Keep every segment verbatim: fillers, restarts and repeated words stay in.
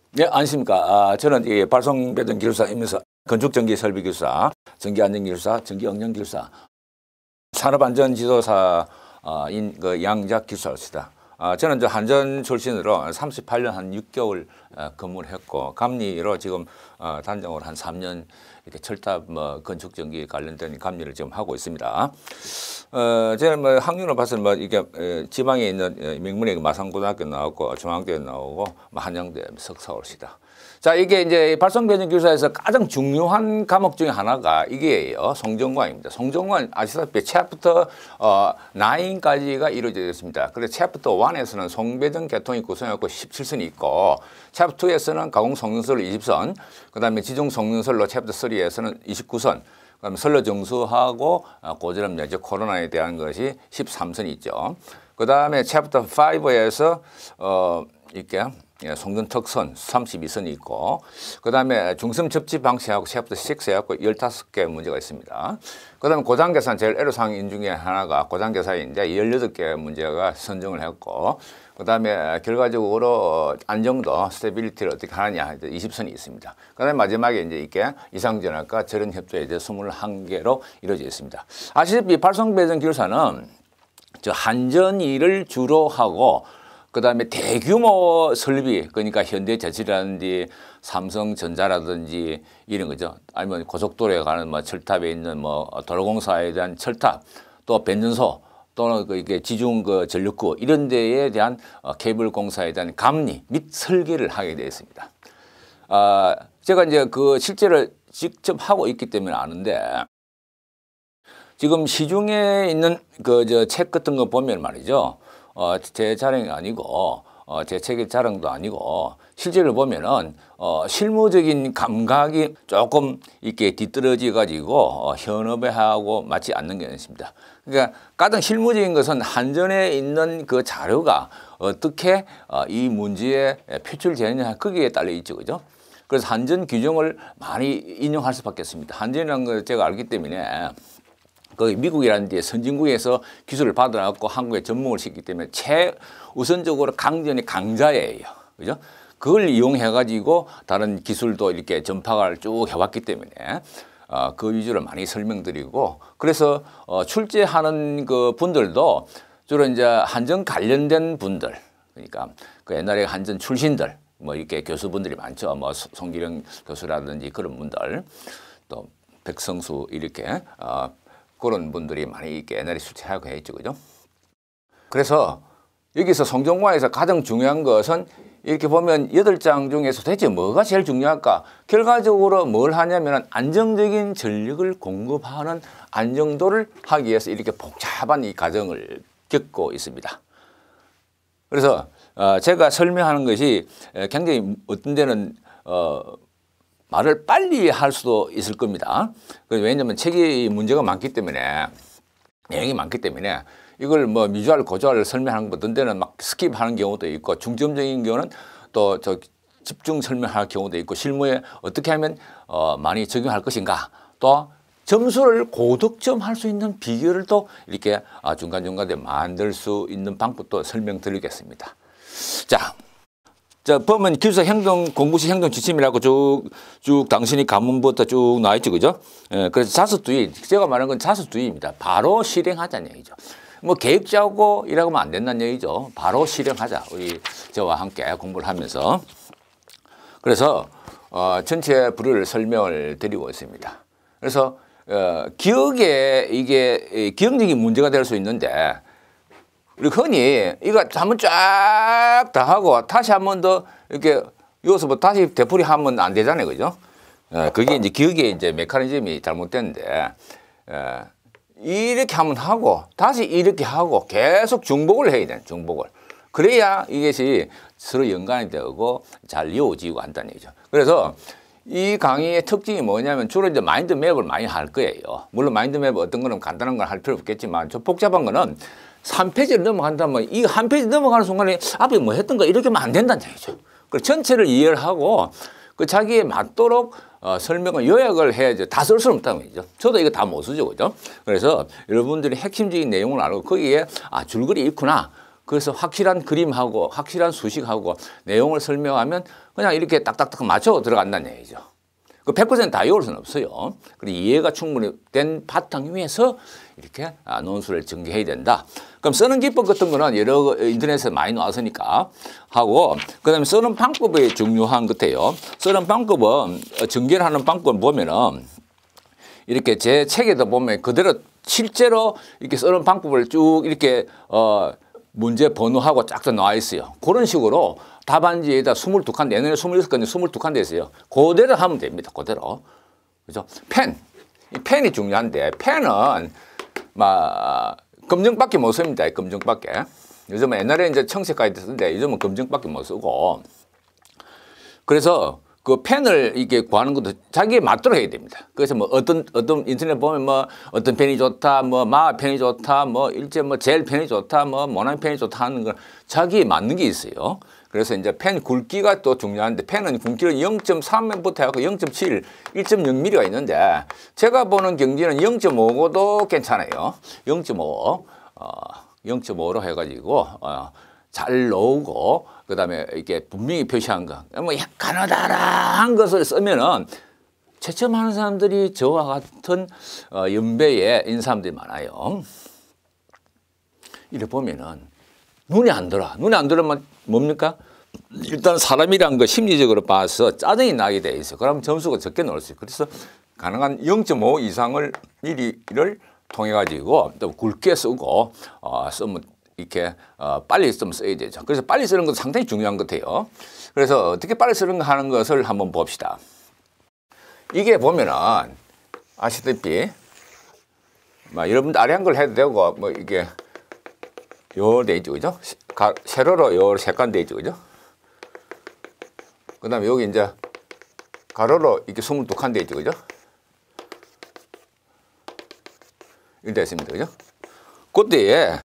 네, 안녕하십니까. 아, 저는 이 발송배전기술사이면서 건축전기설비기술사, 전기안전기술사, 전기응용기술사, 산업안전지도사인 그 양작기술사입니다. 아, 저는 저 한전 출신으로 삼십팔 년 한 육 개월 어, 근무를 했고, 감리로 지금 어, 단장으로 한 삼 년 이렇게 철탑 뭐 건축전기 관련된 감리를 지금 하고 있습니다. 어, 저는 뭐 학년으로 봐서는 뭐 이게 에, 지방에 있는 에, 명문의 마산고등학교 나오고 중앙대에 나오고 뭐 한양대 석사올시다. 자, 이게 이제 발송배전기술사에서 가장 중요한 과목 중에 하나가 이게요. 송정관입니다. 송정관 아시다시피 챕터 어, 구까지가 이루어져 있습니다. 그래서 챕터 일에서는 송배전 계통이 구성하고 십칠 선이 있고, 챕터 이에서는 가공 송전설 이십 선, 그 다음에 지중 송전설로 챕터 삼에서는 이십구 선, 그 다음에 선로 정수하고 고지름 내지 코로나에 대한 것이 십삼 선이 있죠. 그 다음에 챕터 오에서 어, 이렇게 예, 송전 특선 삼십이 선이 있고, 그 다음에 중심 접지 방식하고 챕터 육 해갖고 십오 개 문제가 있습니다. 그 다음에 고장계산 제일 애로사항인 중에 하나가 고장계산인데 십팔 개 문제가 선정을 했고, 그 다음에 결과적으로 안정도 스테빌리티를 어떻게 하느냐 이십 선이 있습니다. 그 다음에 마지막에 이제 이게 이상전압과 절연협조에 이제 이십일 개로 이루어져 있습니다. 아시다시피 발송배전기술사는 저 한전일을 주로 하고, 그 다음에 대규모 설비, 그러니까 현대자치라든지 삼성전자라든지 이런 거죠. 아니면 고속도로에 가는 뭐 철탑에 있는 뭐 도로공사에 대한 철탑, 또 변전소, 또는 그 이게 지중 그 전력구 이런 데에 대한 어, 케이블 공사에 대한 감리 및 설계를 하게 되어 있습니다. 아, 제가 이제 그 실제로 직접 하고 있기 때문에 아는데, 지금 시중에 있는 그 저 책 같은 거 보면 말이죠. 어, 제 자랑이 아니고, 어, 제 책의 자랑도 아니고, 실제로 보면은, 어, 실무적인 감각이 조금 이렇게 뒤떨어져 가지고, 어, 현업하고 맞지 않는 게 있습니다. 그러니까 가장 실무적인 것은 한전에 있는 그 자료가 어떻게 어, 이 문제에 표출되느냐, 거기에 딸려 있죠. 그죠? 그래서 한전 규정을 많이 인용할 수밖에 없습니다. 한전이라는 걸 제가 알기 때문에, 그 미국이라는 데 선진국에서 기술을 받아갖고 한국에 접목을 시키기 때문에 최우선적으로 강전이 강자예요. 그죠? 그걸 이용해가지고 다른 기술도 이렇게 전파를 쭉 해왔기 때문에 어, 그 위주로 많이 설명드리고, 그래서 어, 출제하는 그 분들도 주로 이제 한전 관련된 분들, 그러니까 그 옛날에 한전 출신들, 뭐 이렇게 교수분들이 많죠. 뭐 송기령 교수라든지 그런 분들, 또 백성수 이렇게 어, 그런 분들이 많이 이렇게 옛날에 출제하고 했죠. 그죠? 그래서 여기서 송정관에서 가장 중요한 것은 이렇게 보면 여덟 장 중에서 대체 뭐가 제일 중요할까? 결과적으로 뭘 하냐면 안정적인 전력을 공급하는 안정도를 하기 위해서 이렇게 복잡한 이 과정을 겪고 있습니다. 그래서 어 제가 설명하는 것이 굉장히 어떤 데는 어 말을 빨리 할 수도 있을 겁니다. 왜냐하면 책이 문제가 많기 때문에, 내용이 많기 때문에 이걸 뭐 미주알, 고주알을 설명하는 것 어떤 데는 막 스킵하는 경우도 있고, 중점적인 경우는 또 저 집중 설명할 경우도 있고, 실무에 어떻게 하면 어 많이 적용할 것인가, 또 점수를 고득점 할 수 있는 비결을 또 이렇게 중간중간에 만들 수 있는 방법도 설명드리겠습니다. 자. 자, 보면 기술사 행동, 공부시 행동 지침이라고 쭉, 쭉 당신이 가문부터 쭉 나와있죠. 그죠? 예, 그래서 자수두의, 제가 말하는 건 자수두의입니다. 바로 실행하자는 얘기죠. 뭐 계획 짜고 이라고 하면 안 된다는 얘기죠. 바로 실행하자. 우리 저와 함께 공부를 하면서. 그래서, 어, 전체 부를 설명을 드리고 있습니다. 그래서, 어, 기억에 이게 기억력이 문제가 될 수 있는데, 우리 흔히 이거 한번 쫙 다 하고 다시 한 번 더 이렇게 이어서 뭐 다시 되풀이 하면 안 되잖아요. 그죠? 예, 그게 이제 기억의 이제 메커니즘이 잘못됐는데, 예, 이렇게 한번 하고 다시 이렇게 하고 계속 중복을 해야 돼. 중복을. 그래야 이것이 서로 연관이 되고 잘 이어지고 한다는 얘기죠. 그래서 이 강의의 특징이 뭐냐면 주로 이제 마인드맵을 많이 할 거예요. 물론 마인드맵 어떤 거는 간단한 걸 할 필요 없겠지만, 좀 복잡한 거는 삼 페이지를 넘어간다면 이 한 페이지 넘어가는 순간에 앞에 뭐 했던 거 이렇게 하면 안 된다는 얘기죠. 그 전체를 이해를 하고 그 자기에 맞도록 어, 설명을 요약을 해야죠. 다 쓸 수는 없다는 얘기죠. 저도 이거 다 못 쓰죠. 그죠? 그래서 여러분들이 핵심적인 내용을 알고 거기에 아, 줄거리 있구나. 그래서 확실한 그림하고 확실한 수식하고 내용을 설명하면 그냥 이렇게 딱딱딱 맞춰 들어간다는 얘기죠. 그 백 퍼센트 다 외울 수는 없어요. 그리고 이해가 충분히 된 바탕 위에서 이렇게 논술을 전개해야 된다. 그럼 쓰는 기법 같은 거는 여러 인터넷에 많이 나왔으니까 하고, 그 다음에 쓰는 방법이 중요한 것 같아요. 쓰는 방법은 전개를 하는 방법을 보면은 이렇게 제 책에도 보면 그대로 실제로 이렇게 쓰는 방법을 쭉 이렇게 어 문제 번호하고 쫙 나와 있어요. 그런 식으로 답안지에다 이십이 칸, 내년에 이십육 칸, 이십이 칸 됐어요. 그대로 하면 됩니다. 그대로. 그죠? 펜. 이 펜이 중요한데, 펜은, 막, 검정밖에 못 씁니다. 검정밖에. 요즘은 옛날에 이제 청색까지 쓰는데, 요즘은 검정밖에 못 쓰고. 그래서 그 펜을 이렇게 구하는 것도 자기에 맞도록 해야 됩니다. 그래서 뭐 어떤, 어떤 인터넷 보면 뭐 어떤 펜이 좋다, 뭐 마 펜이 좋다, 뭐 일제 뭐 젤 펜이 좋다, 뭐 모낭 펜이 좋다 하는 건 자기에 맞는 게 있어요. 그래서 이제 펜 굵기가 또 중요한데, 펜은 굵기는 영 점 삼부터 해서 영 점 칠, 일 점 영 밀리미터가 있는데, 제가 보는 경지는 영 점 오고도 괜찮아요. 영 점 오, 어, 영 점 오로 해가지고, 어, 잘 놓고, 그 다음에 이렇게 분명히 표시한 거, 뭐 가느다란 것을 쓰면은 채점하는 사람들이 저와 같은 어, 연배의 인사람들이 많아요. 이래 보면은 눈이 안 들어. 눈이 안 들으면 뭡니까? 일단 사람이란 거 심리적으로 봐서 짜증이 나게 돼 있어. 그러면 점수가 적게 나올 수 있어요. 그래서 가능한 영 점 오 이상을 미리를 통해 가지고 또 굵게 쓰고 어, 쓰면 이렇게 어, 빨리 좀 써야 되죠. 그래서 빨리 쓰는 것도 상당히 중요한 것 같아요. 그래서 어떻게 빨리 쓰는 하는 것을 한번 봅시다. 이게 보면은 아시다시피 뭐 여러분들 아래 한글 해도 되고 뭐 이게 요 돼 있죠, 그죠? 가, 세로로 요 색깔 돼 있죠, 그죠? 그 다음에 여기 이제 가로로 이렇게 이십이 칸 돼 있죠, 그죠? 이렇게 됐습니다, 그죠? 그때에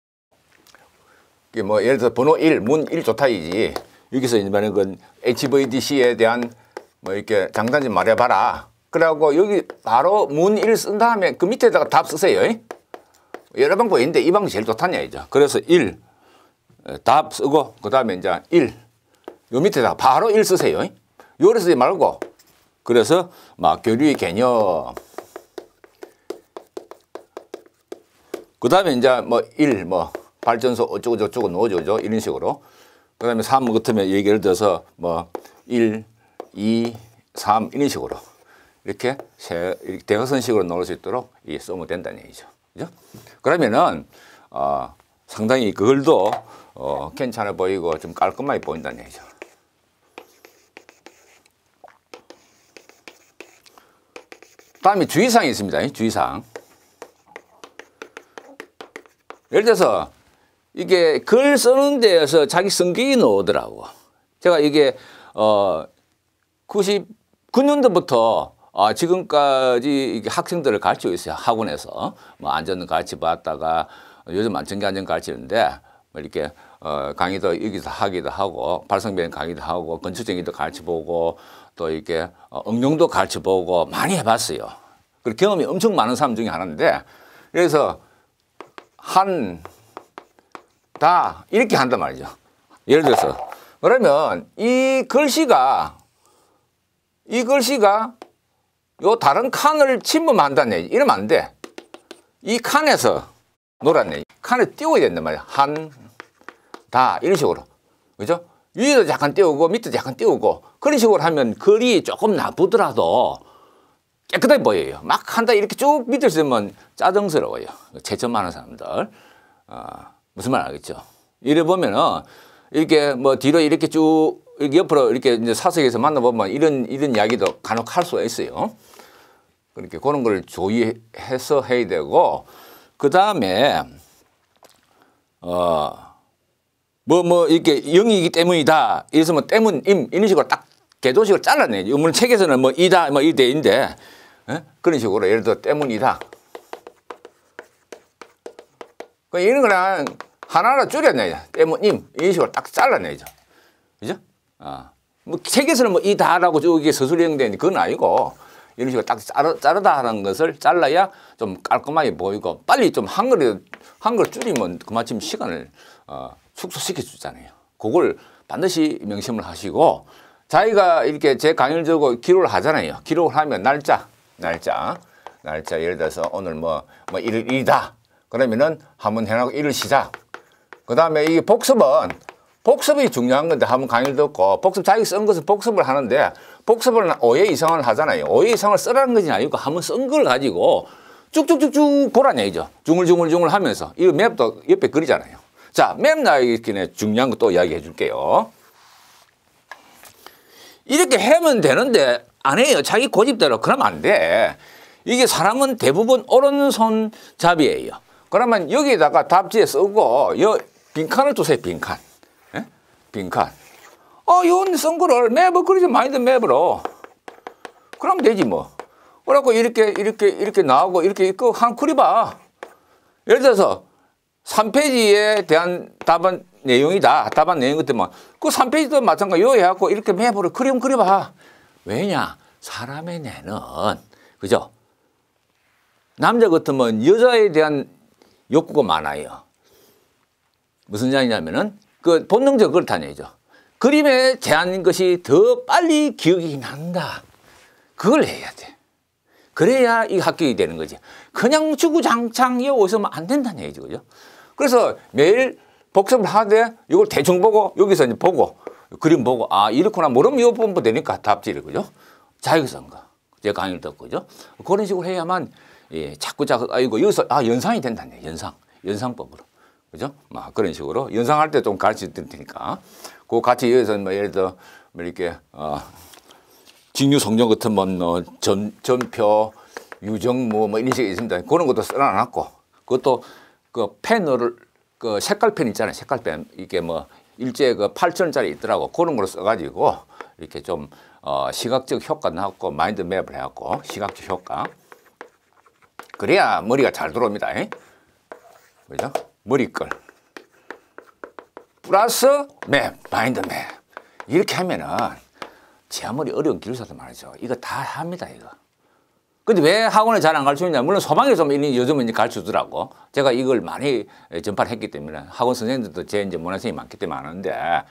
이게 뭐 예를 들어 번호 일, 문 일 좋다이지. 여기서 이제 만약 그 에이치브이디씨에 대한 뭐 이렇게 장단 좀 말해봐라. 그래갖고 여기 바로 문 일 쓴 다음에 그 밑에다가 답 쓰세요. 여러 방법이 있는데 이 방법이 제일 좋다는 얘기죠. 그래서 일, 답 쓰고, 그 다음에 이제 일, 요 밑에다가 바로 일 쓰세요. 요래 쓰지 말고, 그래서 막 교류의 개념, 그 다음에 이제 뭐 일, 뭐 발전소 어쩌고저쩌고 넣어줘죠. 이런 식으로. 그 다음에 삼 같으면 예를 들어서 뭐 일, 이, 삼 이런 식으로. 이렇게 세, 이렇게 대각선식으로 넣을 수 있도록 이 쓰면 된다는 얘기죠. 그죠? 그러면은, 어, 상당히 그걸도, 어, 괜찮아 보이고 좀 깔끔하게 보인다는 얘기죠. 다음에 주의사항이 있습니다. 주의사항. 예를 들어서, 이게 글 쓰는 데에서 자기 성격이 나오더라고. 제가 이게, 어, 구십구 년도부터 아, 지금까지 이게 학생들을 가르치고 있어요. 학원에서. 뭐, 안전 가르치 봤다가, 요즘 안전기 안전 가르치는데, 뭐 이렇게, 어, 강의도 여기서 하기도 하고, 발성변 강의도 하고, 건축정의도 가르쳐 보고, 또 이렇게, 어, 응용도 가르쳐 보고, 많이 해봤어요. 그리고 경험이 엄청 많은 사람 중에 하나인데, 그래서, 한, 다, 이렇게 한단 말이죠. 예를 들어서. 그러면, 이 글씨가, 이 글씨가, 요 다른 칸을 침범한다는 얘기. 이러면 안 돼. 이 칸에서 노란 얘기. 칸에 띄워야 된단 말이야. 한, 다, 이런 식으로. 그죠? 위에도 약간 띄우고, 밑에도 약간 띄우고. 그런 식으로 하면 글이 조금 나쁘더라도 깨끗하게 보여요. 막 한다 이렇게 쭉 밑을 쓰면 짜증스러워요. 채점하는 사람들. 어, 무슨 말 알겠죠? 이래 보면은, 이렇게 뭐 뒤로 이렇게 쭉, 이렇게 옆으로 이렇게 이제 사석에서 만나보면 이런, 이런 이야기도 간혹 할 수가 있어요. 그렇게 그런 걸 조의해서 해야 되고, 그 다음에, 어, 뭐, 뭐, 이렇게 영이기 때문이다. 이래서 뭐, 때문, 임, 이런 식으로 딱 개조식을 잘라내죠. 물론 책에서는 뭐, 이다, 뭐, 이래 있는데, 에? 그런 식으로 예를 들어, 때문이다. 그 이런 거랑 하나하나 줄여내죠. 때문임, 이런 식으로 딱 잘라내죠. 그죠? 아, 뭐, 책에서는 뭐, 이다라고 쭉 이게 서술이 형되는 그건 아니고, 이런 식으로 딱 자르, 자르다 하는 것을 잘라야 좀 깔끔하게 보이고, 빨리 좀 한글에, 한글 줄이면 그마침 시간을 어, 축소시켜 주잖아요. 그걸 반드시 명심을 하시고 자기가 이렇게 제 강의를 듣고 기록을 하잖아요. 기록을 하면 날짜, 날짜, 날짜 예를 들어서 오늘 뭐, 뭐 일 일 일이다. 그러면은 한번 해놓고 일을 시작. 그 다음에 이게 복습은 복습이 중요한 건데 한번 강의를 듣고 복습 자기 쓴 것을 복습을 하는데 복습을 오 회 이상을 하잖아요. 오 회 이상을 쓰라는 것이 아니고 한번 쓴 걸 가지고 쭉쭉쭉쭉 보라는 얘기죠. 중글중글중글 하면서 이 맵도 옆에 그리잖아요. 자, 맵 나기에 중요한 거 또 이야기해 줄게요. 이렇게 하면 되는데 안 해요. 자기 고집대로. 그러면 안 돼. 이게 사람은 대부분 오른손잡이에요. 그러면 여기에다가 답지에 쓰고 여 빈칸을 두세요. 빈칸. 예? 빈칸. 어, 요 쓴 거를 맵을 그리지 마인드 맵으로. 그러면 되지 뭐. 그래갖고 이렇게 이렇게 이렇게 나오고 이렇게 있고 한 그려봐. 예를 들어서 삼 페이지에 대한 답안 내용이다. 답안 내용 같으면 그 삼 페이지도 마찬가지 요 해갖고 이렇게 맵으로 그림 그려봐. 왜냐? 사람의 뇌는 그죠? 남자 같으면 여자에 대한 욕구가 많아요. 무슨 얘기냐면은 그 본능적으로 그렇다는 얘기죠. 그림에 대한 것이 더 빨리 기억이 난다. 그걸 해야 돼. 그래야 이 합격이 되는 거지. 그냥 주구장창 여기 있으면 안 된다는 얘기죠. 그죠? 그래서 매일 복습을 하되 이걸 대충 보고 여기서 이제 보고 그림 보고 아 이렇구나 모르면 이거 보면 되니까 답지를 그죠? 자기가 쓴 거. 제가 강의를 듣고 그죠? 그런 식으로 해야만 예, 자꾸 자꾸 아이고 여기서 아 연상이 된다는 얘기예요. 연상. 연상법으로. 그죠? 막 그런 식으로 연상할 때 좀 가르쳐 드릴 테니까 그 같이 여기서 뭐 예를 들어 뭐 이렇게 어 직류성종 같은 뭐 전, 전표, 유정무 뭐 이런 식이 있습니다. 그런 것도 써놔놨고 그것도 그 펜을 그 색깔펜 있잖아요. 색깔펜 이게 뭐 일제 그 팔천 원짜리 있더라고. 그런 걸로 써가지고 이렇게 좀 어 시각적 효과 나왔고 마인드 맵을 해갖고 시각적 효과 그래야 머리가 잘 들어옵니다. 에? 그죠? 머리끌 플러스 맵, 마인드 맵 이렇게 하면은 제 아무리 어려운 기술사도 말이죠. 이거 다 합니다, 이거. 근데 왜 학원에 잘 안 가르쳐주냐? 물론 소방에서 요즘은 이제 가르쳐주더라고. 제가 이걸 많이 전파를 했기 때문에 학원 선생님들도 제 이제 문화생이 많기 때문에 아는데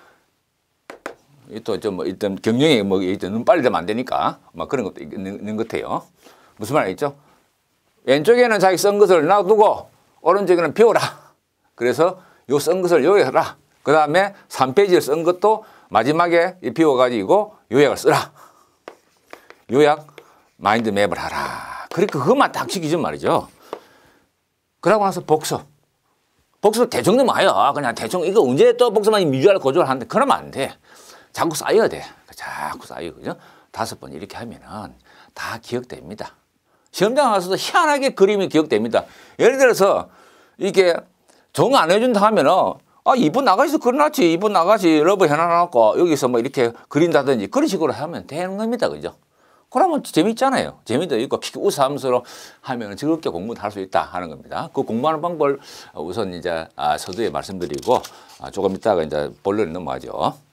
또 좀 뭐 일단 경영에 뭐 일단 눈 빨리 되면 안 되니까 막 그런 것도 있는, 있는 것 같아요. 무슨 말 있죠? 왼쪽에는 자기 쓴 것을 놔두고 오른쪽에는 비워라. 그래서 요 쓴 것을 여기 해라. 그 다음에 삼 페이지를 쓴 것도 마지막에 비워가지고 요약을 쓰라. 요약, 마인드 맵을 하라. 그러니까 그것만 딱 시키지 말이죠. 그러고 나서 복습. 복습 대충 넣으면 와요. 그냥 대충 이거 언제 또 복습만 미주알 고조를 하는데 그러면 안 돼. 자꾸 쌓여야 돼. 자꾸 쌓여. 그죠? 다섯 번 이렇게 하면은 다 기억됩니다. 시험장 가서도 희한하게 그림이 기억됩니다. 예를 들어서 이게 정 안 해준다 하면은 아, 이분 나가시서 그려놨지. 이분 나가시 러브 해놔놓고 여기서 뭐 이렇게 그린다든지 그런 식으로 하면 되는 겁니다. 그죠? 그러면 재밌잖아요. 재미도 있고 웃으면서 하면 즐겁게 공부를 할 수 있다 하는 겁니다. 그 공부하는 방법을 우선 이제 서두에 말씀드리고 조금 이따가 이제 본론에 넘어가죠.